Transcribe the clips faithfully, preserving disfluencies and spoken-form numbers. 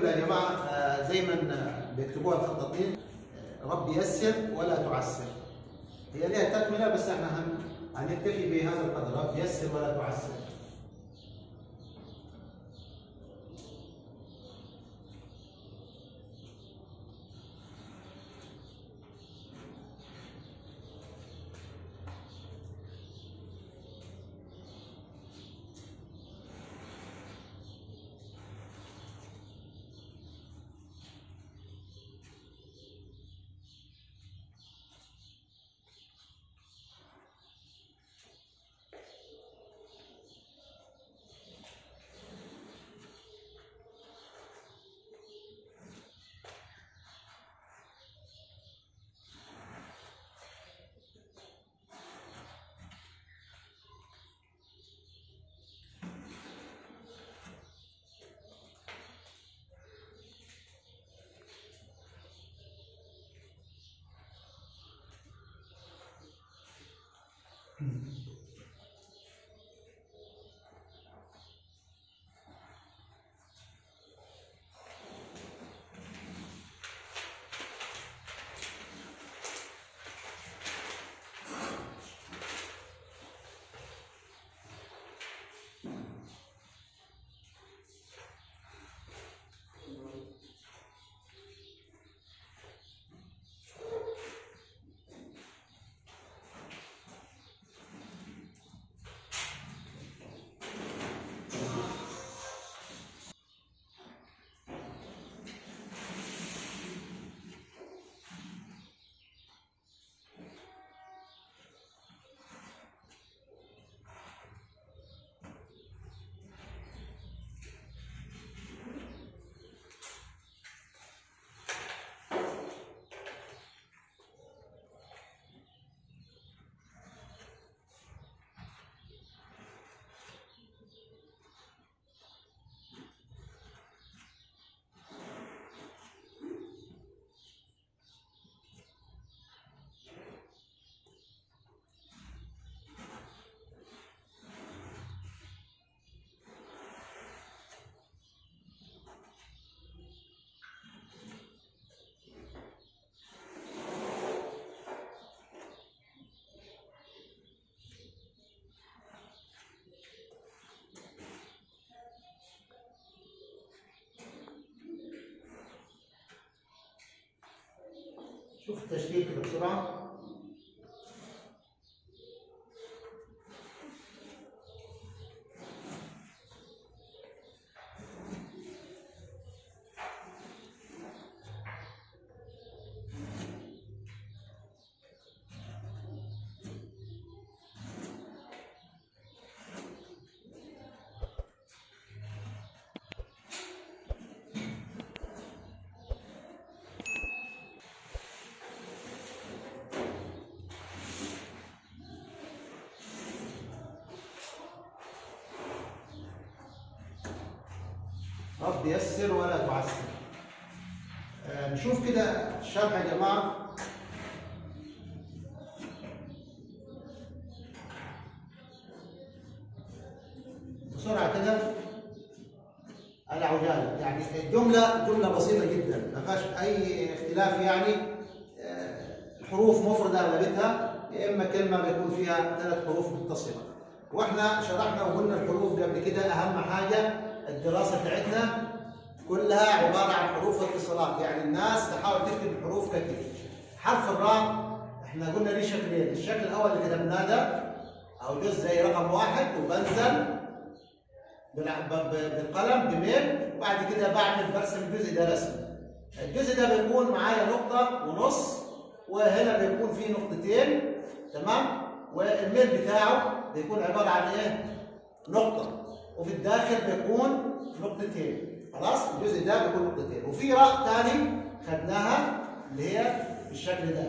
الجمله يا جماعه آه زي ما بيكتبوها الخطاطين، آه رب يسر ولا تعسر. هي ليها تكمله بس احنا هنكتفي بهذا القدر، رب يسر ولا تعسر. شوف التشكيل كده بسرعه. رب يسر ولا تعسر. آه نشوف كده الشرح يا جماعه. بسرعه كده على عجاله، يعني الجمله جمله بسيطه جدا ما فيهاش اي اختلاف، يعني آه الحروف مفرده اغلبتها، يا اما كلمه بيكون فيها ثلاث حروف متصله. واحنا شرحنا وقلنا الحروف قبل كده اهم حاجه. الدراسه بتاعتنا كلها عباره عن حروف واتصالات، يعني الناس تحاول تكتب الحروف كتير. حرف الراء احنا قلنا ليه شكلين، الشكل الاول اللي كتبناه ده او جزء زي رقم واحد وبنزل بالقلم بميل، وبعد كده بعمل برسم الجزء ده رسم. الجزء ده بيكون معايا نقطه ونص، وهنا بيكون فيه نقطتين، تمام؟ والميل بتاعه بيكون عباره عن ايه؟ نقطه، وفي الداخل بيكون نقطتين. خلاص؟ الجزء ده بيكون نقطتين، وفي راء ثاني خدناها اللي هي بالشكل ده.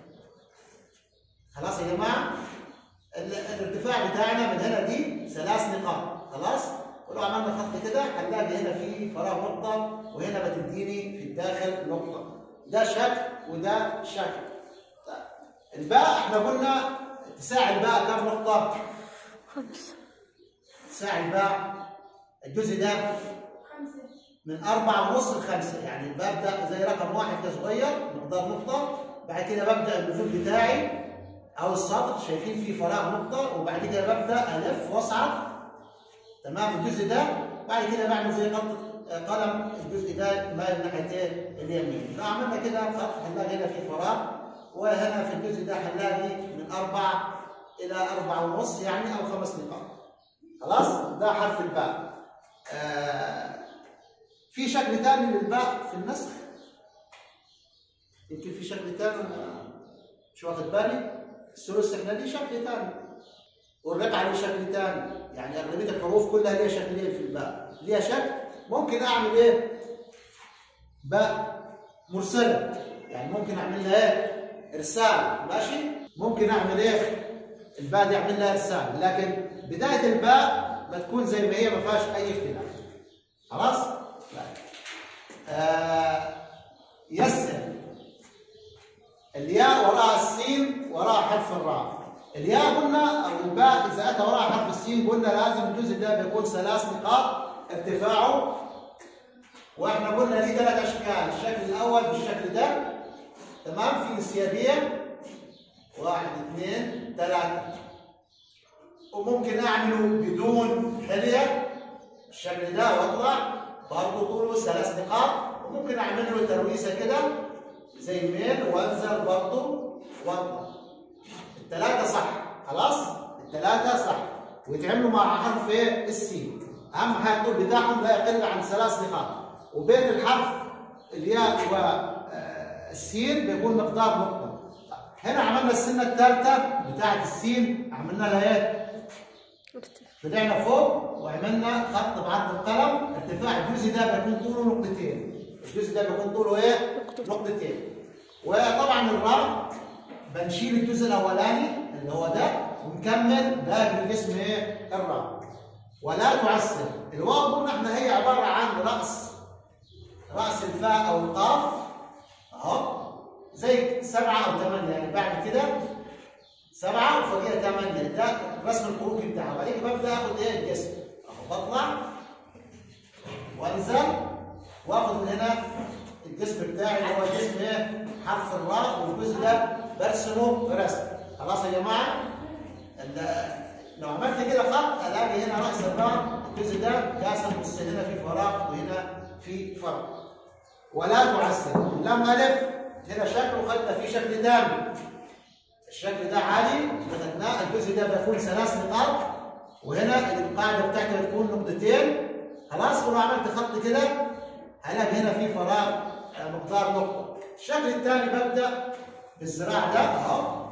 خلاص يا جماعه؟ الارتفاع بتاعنا من هنا دي ثلاث نقاط، خلاص؟ ولو عملنا خط كده هنلاقي هنا في فراغ نقطه، وهنا بتديني في الداخل نقطه. ده شكل وده شكل. الباء احنا قلنا اتساع الباء كم نقطه؟ خمسه. اتساع الباء الجزء ده خمسه. من أربعة ونص لخمسة، يعني ببدأ زي رقم واحد كده صغير مقدار نقطة، بعد كده ببدأ النزول بتاعي أو السطر، شايفين في فراغ نقطة، وبعد كده ببدأ ألف وأصعد تمام الجزء ده، بعد كده بعمل زي خط قلم الجزء ده مايل ناحية اليمين. لو عملنا كده خط هنلاقي هنا في فراغ، وهنا في الجزء ده هنلاقي من أربعة إلى أربعة ونص يعني أو خمس نقاط. خلاص؟ ده حرف الباء. آه في شكل ثاني للباء في النسخ. يمكن في شكل ثاني مش واخد بالي. الثلث احنا ليه شكل ثاني. والرقعة ليه شكل ثاني، يعني أغلبية الحروف كلها ليها شكلين في الباء، ليها شكل. ممكن أعمل إيه؟ باء مرسلة، يعني ممكن أعمل لها إيه؟ إرسال، ماشي؟ ممكن أعمل إيه؟ الباء دي أعمل لها إرسال، لكن بداية الباء بتكون زي ما هي ما فيهاش أي اختلاف. خلاص؟ آه يسر. الياء وراء السين وراء حرف الراء. الياء قلنا او الباء اذا اتى وراء حرف السين قلنا لازم الجزء ده بيكون ثلاث نقاط ارتفاعه، واحنا قلنا ليه ثلاث اشكال، الشكل الاول بالشكل ده تمام في انسيابيه واحد اثنين ثلاثه، وممكن اعمله بدون حليه الشكل ده واطلع برضه طوله ثلاث نقاط، وممكن اعمل له ترويسه كده زي ميل وانزل برضه واطلع. الثلاثه صح. خلاص؟ الثلاثه صح ويتعملوا مع حرف ايه؟ السين. اهم حاجه الطول بتاعهم لا يقل عن ثلاث نقاط، وبين الحرف الياء والسين بيكون مقدار نقطه. هنا عملنا السنه الثالثه بتاعت السين، عملنا لها ايه؟ طلعنا فوق وعملنا خط بعرض القلم، ارتفاع الجزء ده بيكون طوله نقطتين. الجزء ده بيكون طوله ايه؟ نقطتين. وطبعا الراء بنشيل الجزء الاولاني اللي هو ده ونكمل باقي الجسم ايه؟ الراء. ولا تعسر. الواو قلنا احنا هي عباره عن راس راس الفاء او القاف اهو زي سبعه او ثمانيه، يعني بعد كده سبعه وفوقيها ثمانيه، ده رسم الخروج بتاعها. وبعدين ببدا اخد ايه؟ الجسم اهو، بطلع وانزل واخد من هنا الجسم بتاعي اللي هو جسم ايه؟ حرف الراء، والجزء ده برسمه برسم. خلاص يا جماعه؟ لو عملت كده خط الاقي هنا راس الراء الجزء ده قاسم نص، هنا في فراغ وهنا في فراغ. ولا تعسر. لم الف هنا شكل وخدنا فيه شكل ثاني. الشكل ده عالي خدناه، الجزء ده بيكون ثلاث نقاط، وهنا القاعده بتاعتها بتكون نقطتين. خلاص؟ ولو عملت خط كده هلاقي هنا في فراغ مقدار نقطه. الشكل الثاني ببدا بالذراع ده اهو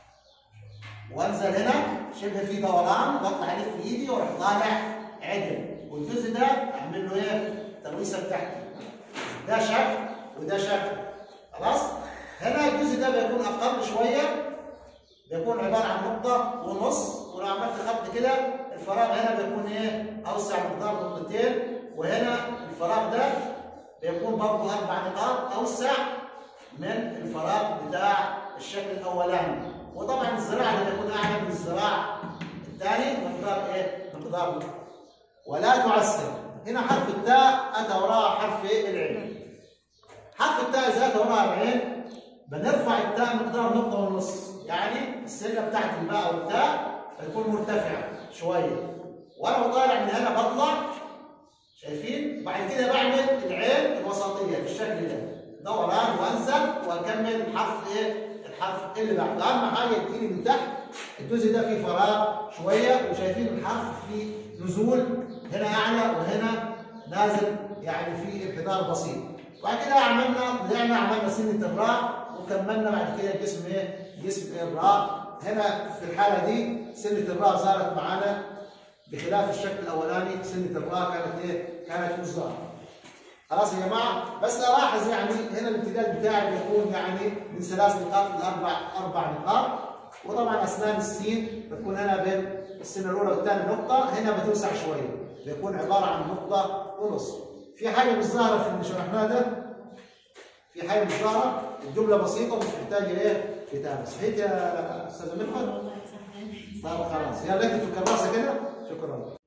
وانزل هنا شبه في دوران، بطلع الف في ايدي واروح طالع عدل، والجزء ده اعمل له ايه؟ ترويسه بتاعتي. ده شكل وده شكل. خلاص؟ هنا الجزء ده بيكون اقل شويه، بيكون عباره عن نقطه ونص، ولو عملت خط كده الفراغ هنا بيكون ايه؟ اوسع مقدار نقطتين، وهنا الفراغ ده بيكون برضه اربع نقاط اوسع من الفراغ بتاع الشكل الاولاني. وطبعا الذراع اللي بيكون اعلى من الذراع الثاني مقدار ايه؟ مقدار نقطه. ولا تعسر. هنا حرف التاء اتى وراء حرف ايه؟ العين. حرف التاء اذا اتى وراء العين بنرفع التاء مقدار نقطه ونص، يعني السله بتاعت الباء او التاء بتكون مرتفعه شويه، وانا طالع من هنا بطلع شايفين؟ وبعد كده بعمل العين الوسطيه بالشكل ده دوران وانزل واكمل الحرف ايه؟ الحرف اللي بعده. اهم حاجه تجيلي من تحت الجزء ده فيه فراغ شويه، وشايفين الحرف فيه نزول هنا اعلى وهنا نازل، يعني في انحدار بسيط. وبعد كده عملنا طلعنا عملنا سنه الراء وكملنا بعد كده جسم ايه؟ جسم الراء. هنا في الحاله دي سنه الراء ظهرت معانا بخلاف الشكل الاولاني، سنه الراء كانت ايه؟ كانت مش ظاهره. خلاص يا جماعه؟ بس الاحظ يعني هنا الامتداد بتاعي بيكون يعني من ثلاث نقاط لاربع اربع نقاط، وطبعا اسنان السين بتكون هنا بين السنه الاولى والثانيه نقطه، هنا بتوسع شويه بيكون عباره عن نقطه ونص. في حاجه مش ظاهره في اللي شرحناه ده؟ في حاجه مش ظاهره؟ الجمله بسيطه ومش محتاجه ايه؟ كتابه. صحيح يا استاذه مدحت؟ طب خلاص يلا اكتب في الكراسه كده. شكرا.